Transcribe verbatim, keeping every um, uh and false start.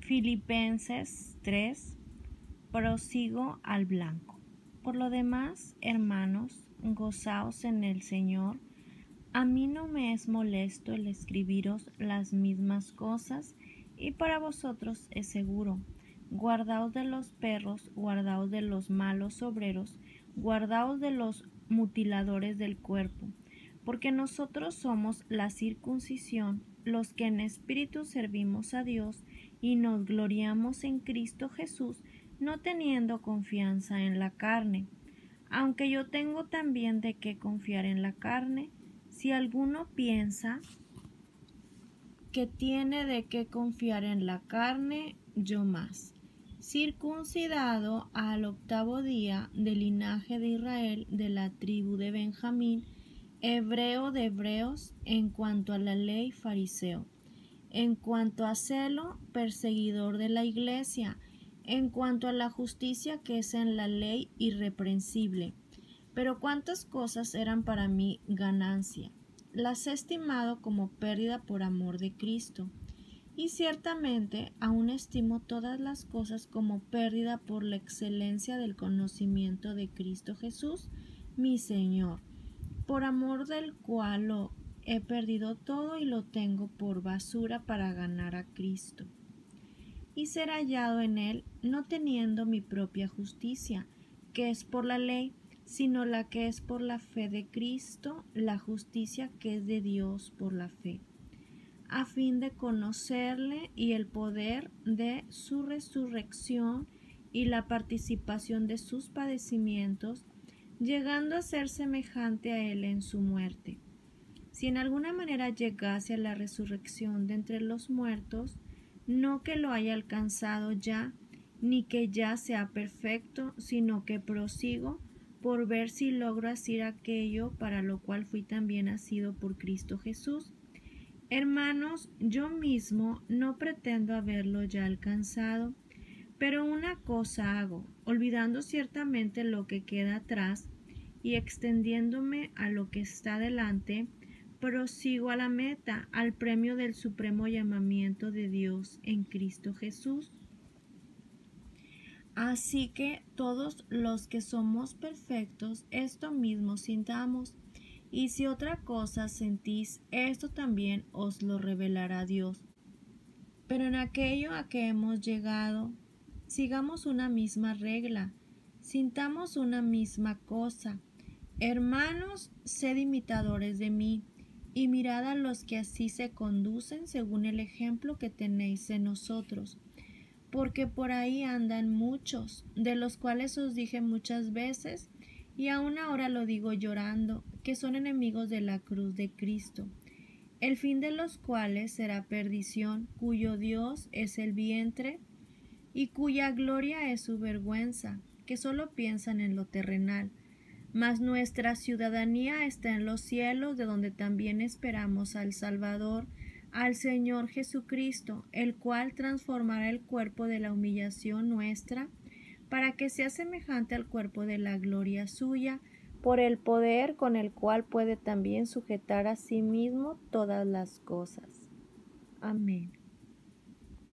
Filipenses tres, prosigo al blanco. Por lo demás, hermanos, gozaos en el Señor. A mí no me es molesto el escribiros las mismas cosas, y para vosotros es seguro. Guardaos de los perros, guardaos de los malos obreros, guardaos de los mutiladores del cuerpo, porque nosotros somos la circuncisión, los que en espíritu servimos a Dios y nos gloriamos en Cristo Jesús, no teniendo confianza en la carne. Aunque yo tengo también de qué confiar en la carne, si alguno piensa que tiene de qué confiar en la carne, yo más. Circuncidado al octavo día del linaje de Israel, de la tribu de Benjamín, hebreo de hebreos, en cuanto a la ley, fariseo, en cuanto a celo, perseguidor de la iglesia, en cuanto a la justicia que es en la ley, irreprensible. Pero cuántas cosas eran para mí ganancia, las he estimado como pérdida por amor de Cristo. Y ciertamente aún estimo todas las cosas como pérdida por la excelencia del conocimiento de Cristo Jesús, mi Señor, por amor del cual lo he perdido todo y lo tengo por basura para ganar a Cristo, y ser hallado en él, no teniendo mi propia justicia, que es por la ley, sino la que es por la fe de Cristo, la justicia que es de Dios por la fe, a fin de conocerle y el poder de su resurrección y la participación de sus padecimientos, llegando a ser semejante a él en su muerte. Si en alguna manera llegase a la resurrección de entre los muertos, no que lo haya alcanzado ya, ni que ya sea perfecto, sino que prosigo por ver si logro hacer aquello para lo cual fui también asido por Cristo Jesús. Hermanos, yo mismo no pretendo haberlo ya alcanzado, pero una cosa hago, olvidando ciertamente lo que queda atrás y extendiéndome a lo que está delante, prosigo a la meta, al premio del supremo llamamiento de Dios en Cristo Jesús. Así que todos los que somos perfectos, esto mismo sintamos, y si otra cosa sentís, esto también os lo revelará Dios. Pero en aquello a que hemos llegado, sigamos una misma regla, sintamos una misma cosa. Hermanos, sed imitadores de mí, y mirad a los que así se conducen según el ejemplo que tenéis en nosotros. Porque por ahí andan muchos, de los cuales os dije muchas veces, y aún ahora lo digo llorando, que son enemigos de la cruz de Cristo, el fin de los cuales será perdición, cuyo Dios es el vientre, y cuya gloria es su vergüenza, que solo piensan en lo terrenal. Mas nuestra ciudadanía está en los cielos, de donde también esperamos al Salvador, al Señor Jesucristo, el cual transformará el cuerpo de la humillación nuestra, para que sea semejante al cuerpo de la gloria suya, por el poder con el cual puede también sujetar a sí mismo todas las cosas. Amén.